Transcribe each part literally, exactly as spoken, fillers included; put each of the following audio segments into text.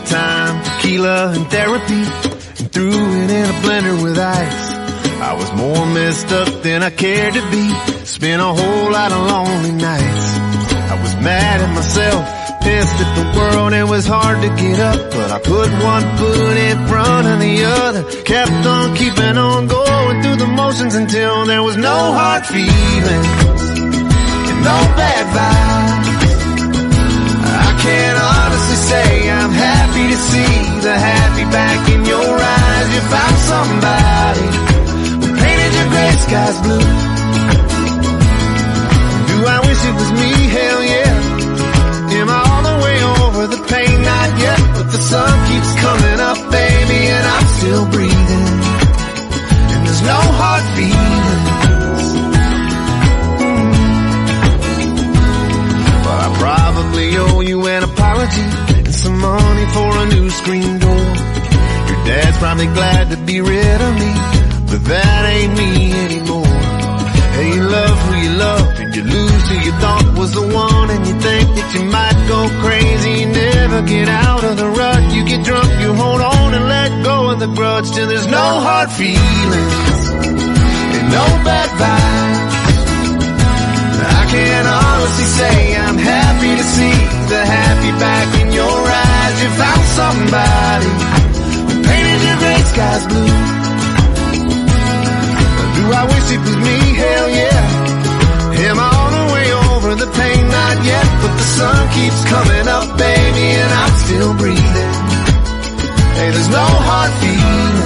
time, tequila and therapy, and threw it in a blender with ice. I was more messed up than I cared to be, spent a whole lot of lonely nights. I was mad at myself, pissed at the world, it was hard to get up, but I put one foot in front of the other, kept on keeping on going through the motions until there was no hard feelings and no bad vibes. I can't honestly say I'm happy to see the happy back in your eyes. You found somebody who painted your gray skies blue. Do I wish it was me? Hell yeah. Am I all the way over the pain? Not yet, but the sun keeps coming up, baby, and I'm still breathing, and there's no hard feelings. But I probably owe you an apology and some money for a new screen door. Your dad's probably glad to be rid of me, but that ain't me anymore. Hey, you love who you love, and you lose who you thought was the one, and you think that you might go crazy, you never get out of the rut. You get drunk, you hold on and let go of the grudge till there's no hard feelings and no bad vibes. I can't honestly say I'm happy to see the happy back in your eyes. You found somebody who painted your gray skies blue. Do I wish it was me? Hell yeah. Am I all the way over the pain? Not yet, but the sun keeps coming up, baby, and I'm still breathing. Hey, there's no hard feelings.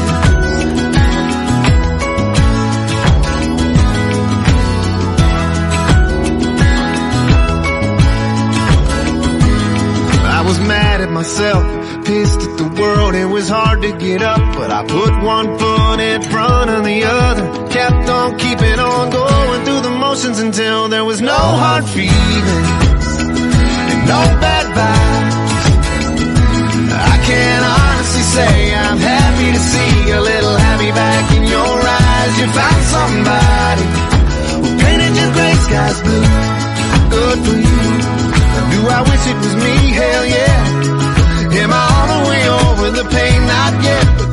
I was mad at myself, pissed at the world, it was hard to get up, but I put one foot in front of the other, kept on keeping on going through the motions until there was no hard feelings and no bad vibes. I can't honestly say I'm happy to see a little happy back in your eyes. You found somebody who painted your gray skies blue. Good for you. Do I wish it was me? Hell yeah. Am I all the way over the pain? Not yet, but